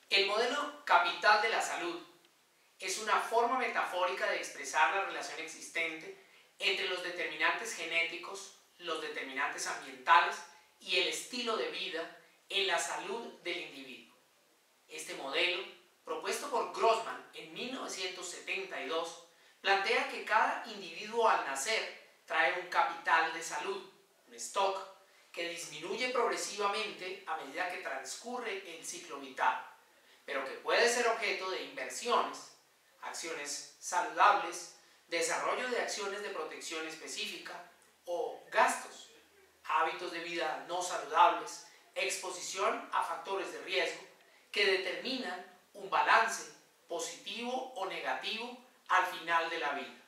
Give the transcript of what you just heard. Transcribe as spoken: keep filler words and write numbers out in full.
El modelo capital de la salud es una forma metafórica de expresar la relación existente entre los determinantes genéticos, los determinantes ambientales y el estilo de vida en la salud del individuo. Este modelo, propuesto por Grossman en mil novecientos setenta y dos, plantea que cada individuo al nacer trae un capital de salud, un stock, que disminuye progresivamente a medida que transcurre el ciclo vital, pero que puede ser objeto de inversiones, acciones saludables, desarrollo de acciones de protección específica o gastos, hábitos de vida no saludables, exposición a factores de riesgo que determinan un balance positivo o negativo al final de la vida.